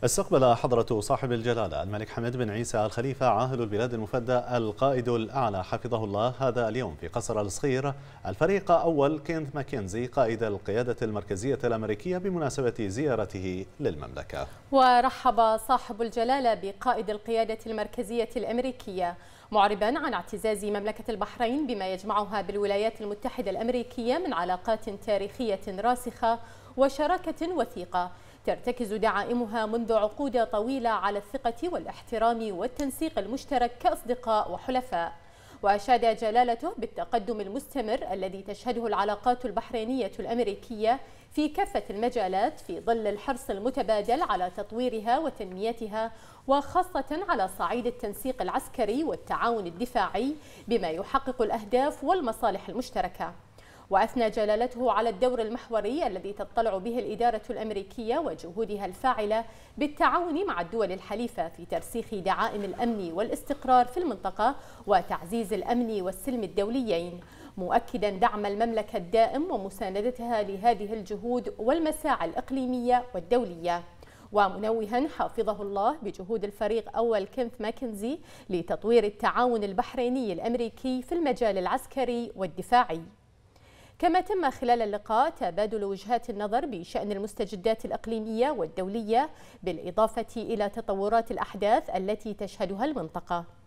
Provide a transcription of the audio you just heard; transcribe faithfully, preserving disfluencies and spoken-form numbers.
استقبل حضرة صاحب الجلالة الملك حمد بن عيسى الخليفة عاهل البلاد المفدى القائد الأعلى حفظه الله هذا اليوم في قصر الصخير الفريق أول كينث ماكنزي قائد القيادة المركزية الأمريكية بمناسبة زيارته للمملكة. ورحب صاحب الجلالة بقائد القيادة المركزية الأمريكية معربا عن اعتزاز مملكة البحرين بما يجمعها بالولايات المتحدة الأمريكية من علاقات تاريخية راسخة وشراكة وثيقة ترتكز دعائمها منذ عقود طويلة على الثقة والاحترام والتنسيق المشترك كأصدقاء وحلفاء. وأشاد جلالته بالتقدم المستمر الذي تشهده العلاقات البحرينية الأمريكية في كافة المجالات في ظل الحرص المتبادل على تطويرها وتنميتها، وخاصة على صعيد التنسيق العسكري والتعاون الدفاعي بما يحقق الأهداف والمصالح المشتركة. وأثنى جلالته على الدور المحوري الذي تطلع به الإدارة الأمريكية وجهودها الفاعلة بالتعاون مع الدول الحليفة في ترسيخ دعائم الأمن والاستقرار في المنطقة وتعزيز الأمن والسلم الدوليين، مؤكدا دعم المملكة الدائم ومساندتها لهذه الجهود والمساعي الإقليمية والدولية، ومنوها حافظه الله بجهود الفريق أول كينث ماكنزي لتطوير التعاون البحريني الأمريكي في المجال العسكري والدفاعي. كما تم خلال اللقاء تبادل وجهات النظر بشأن المستجدات الإقليمية والدولية بالإضافة إلى تطورات الأحداث التي تشهدها المنطقة.